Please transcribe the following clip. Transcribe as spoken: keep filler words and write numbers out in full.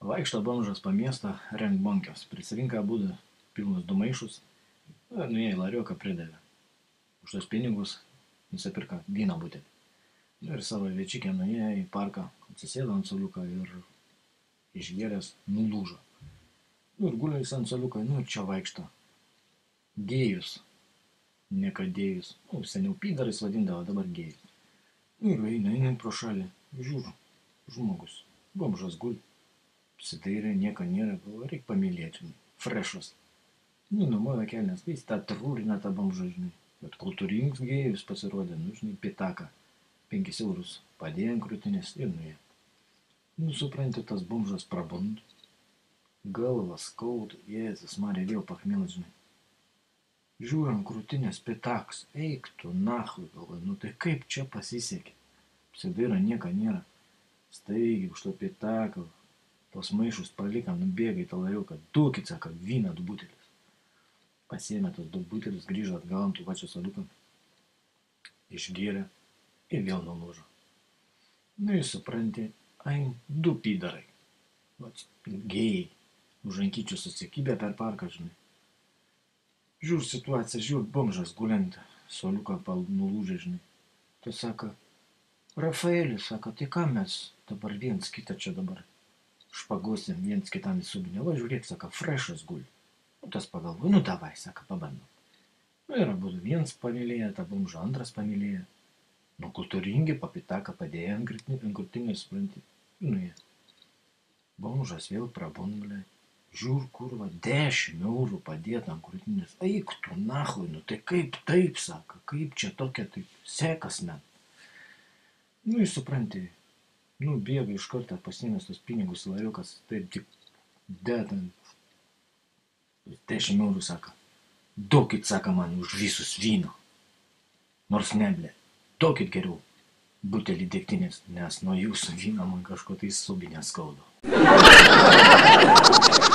Vaikšto bomžas po miestą rengt bonkios. Prisirinka abudu pilnus du maišus. Ir nuėjo į lariuką pridavė. Už tos pinigus nusipirka vyno butelį. Ir savo viečikę nuėjo į parką, atsisėdo ant suoliuką ir išgėręs nulūžo. Nu ir gulia jis ant suoliuką, nu ir čia vaikšto. Gėjus. Nekadėjus. Nu, seniau pydarais vadindavo, dabar gėjus. Nu ir eina, eina pro šalį. Žiūriu, žmogus. Bomžas guli. Apsidairė, nieko nėra, galvoja, reik pamylėti, žinai, frešas. Nu, numojo kelnes, tai jis tą trūrina tą bomžą, žinai, bet kultūringus gėjus pasirodė, nu, žinai, pitaką, penkis eurus, padėjo ant krūtinės ir nuėjo. Nu, supranti, tas bomžas prabund, galva skauda, Jėzus Marija, vėl pachmėlas, žinai. Žiūri ant krūtinės pitaks, eik tu, nahui, galvoja, nu, tai kaip čia pasisekė. Apsidairo, nieko nėra, staigi už to pitaką. Tos maišus palika, nubėga į tą lariuką, duokit, sako, vyną du butelis. Pasiėmė tos du butelis, grįžo atgal ant tų pačių suoliuką, išgėrė ir vėl nulūžo. Nu, jūs supranti, ai, du pydarai, gėjai, už rankyčių susikibę per parką, žinai. Žiūr situaciją, žiūr, bomžas guliant, suoliuką nulūžė, žinai. Tu sako, Rafaelis, sako, tai ką mes dabar viens kitą čia dabar špagosim viens kitam į subinę, va žiūrėk, sako, frešas guli. Nu, tas pagalvoja, nu davai, sako, pabandom. Nu ir abudu viens pamylėję, tą bomžą antras pamylėję. Nu, kultūringi, papitaką padėjo ant krūtinės, supranti. Nu, jie. Bomžas vėl prabundulė. Žiūr, kurva, dešimt eurų padėta ant krūtinės. Eik tu, nahui, nu tai kaip taip, sako, kaip čia tokia taip sekas men. Nu, jūs supranti, nu, bėga iš karto pasiėmęs tos pinigus lariukas, taip tik dedant dešimt eurų, sako. Duokit, sako, man už visus vyno. Nors neblė, duokit geriau butelį degtinės, nes nuo jūsų vyno man kažko tai subinę skaudo.